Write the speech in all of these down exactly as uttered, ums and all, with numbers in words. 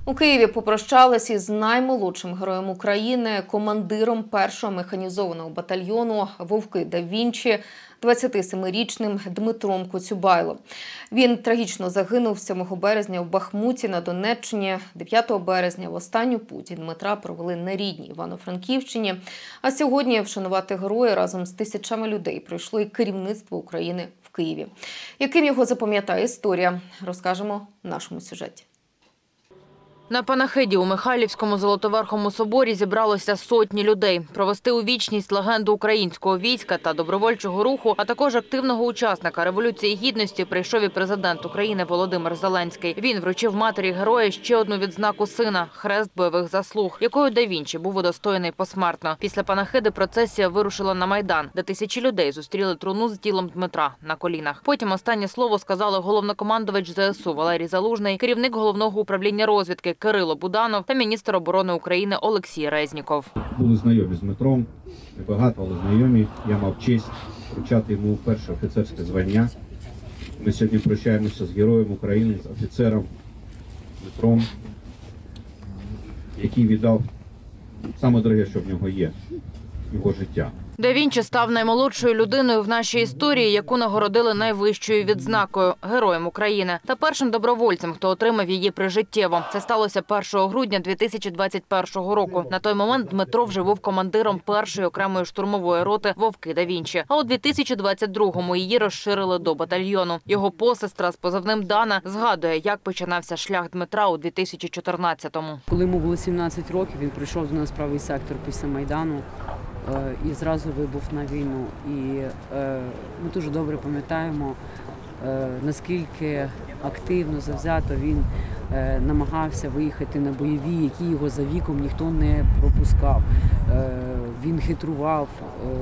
У Києві попрощались із наймолодшим героєм України, командиром першого механізованого батальйону «Вовки да Вінчі», двадцятисемирічним Дмитром Коцюбайлом. Він трагічно загинув сьомого березня в Бахмуті на Донеччині. дев'ятого березня в останню путь Дмитра провели на рідній Івано-Франківщині. А сьогодні вшанувати героя разом з тисячами людей прийшло і керівництво України в Києві. Яким його запам'ятає історія, розкажемо в нашому сюжеті. На панахиді у Михайлівському Золотоверхому соборі зібралося сотні людей. Провести у вічність легенду українського війська та добровольчого руху, а також активного учасника Революції Гідності прийшов і президент України Володимир Зеленський. Він вручив матері героя ще одну відзнаку сина – Хрест бойових заслуг, якою да Вінчі був удостоєний посмертно. Після панахиди процесія вирушила на Майдан, де тисячі людей зустріли труну з тілом Дмитра на колінах. Потім останнє слово сказали головнокомандувач зе ес у Валерій Залужний, керівник Головного управління розвідки Кирило Буданов та міністр оборони України Олексій Резніков. Були знайомі з Дмитром, небагато, але знайомі. Я мав честь вручати йому перше офіцерське звання. Ми сьогодні прощаємося з героєм України, з офіцером Дмитром, який віддав саме дороге, що в нього є – його життя. Да Вінчі став наймолодшою людиною в нашій історії, яку нагородили найвищою відзнакою – Героєм України. Та першим добровольцем, хто отримав її прижиттєво. Це сталося першого грудня дві тисячі двадцять першого року. На той момент Дмитро вже був командиром першої окремої штурмової роти «Вовки да Вінчі». А у дві тисячі двадцять другому її розширили до батальйону. Його посестра з позивним Дана згадує, як починався шлях Дмитра у дві тисячі чотирнадцятому. Коли йому було сімнадцять років, він прийшов до нас в правий сектор після Майдану і зразу вибув на війну. І е, ми дуже добре пам'ятаємо, е, наскільки активно, завзято він е, намагався виїхати на бойові, які його за віком ніхто не пропускав. Е, він хитрував, е,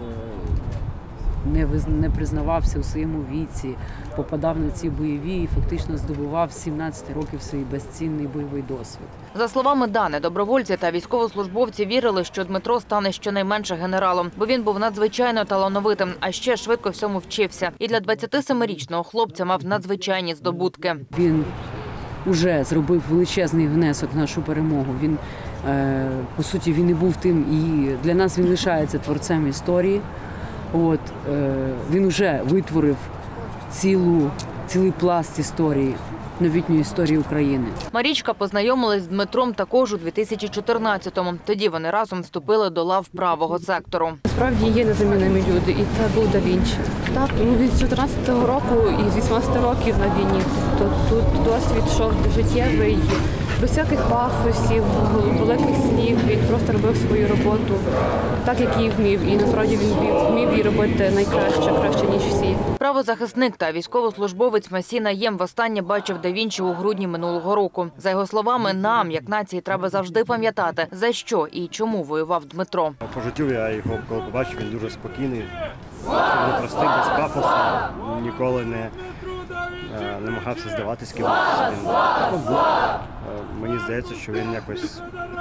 не, виз... не признавався у своєму віці, попадав на ці бойові і фактично здобував з сімнадцяти років свій безцінний бойовий досвід. За словами Дани, добровольці та військовослужбовці вірили, що Дмитро стане щонайменше генералом, бо він був надзвичайно талановитим, а ще швидко всьому вчився. І для двадцятисемирічного хлопця мав надзвичайні здобутки. Він уже зробив величезний внесок в нашу перемогу. Він, е, по суті, він і був тим, і для нас він лишається творцем історії. От, е, він вже витворив цілу, цілий пласт історії, новітньої історії України. Марічка познайомилась з Дмитром також у дві тисячі чотирнадцятому. Тоді вони разом вступили до лав правого сектору. Справді є незамінними люди, і це був да Вінчі. Так, ну, від чотирнадцятого року і з вісімнадцяти років на війні. То тут досвід йшов життєвий, без всяких пафосів, великих слів. Він просто робив свою роботу так, як її вмів. І насправді він вмів її робити найкраще, краще, ніж всі. Правозахисник та військовослужбовець Масій Наєм востаннє бачив да Вінчі у грудні минулого року. За його словами, нам, як нації, треба завжди пам'ятати, за що і чому воював Дмитро. По життю я його, коли побачив, він дуже спокійний, абсолютно простий, без пафосу, ніколи не намагався здаватись кимось. Він, ну, був. Мені здається, що він якось,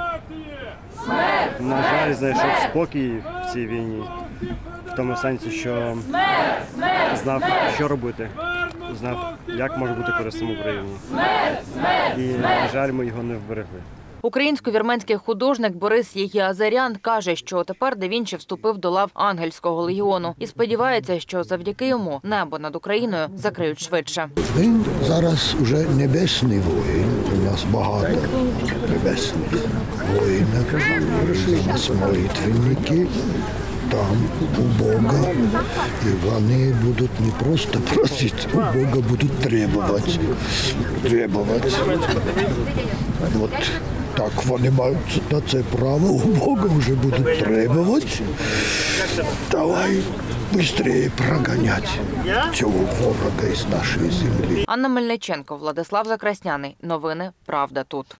на жаль, знайшов спокій в цій війні, в тому сенсі, що знав, що робити, знав, як може бути корисним Україні. І, на жаль, ми його не вберегли. Українсько-вірменський художник Борис Єгіазарян каже, що тепер да Вінчі вступив до лав Ангельського легіону і сподівається, що завдяки йому небо над Україною закриють швидше. Він зараз уже небесний воїн, у нас багато небесних воїнів, у нас молитвенники. Там у Бога, і вони будуть не просто просити, у Бога будуть требувати. Требувати. От так вони мають на це право, у Бога вже будуть требувати. Давай швидше проганяти цього ворога із нашої землі. Анна Мельниченко, Владислав Закрасняний. Новини «Правда тут».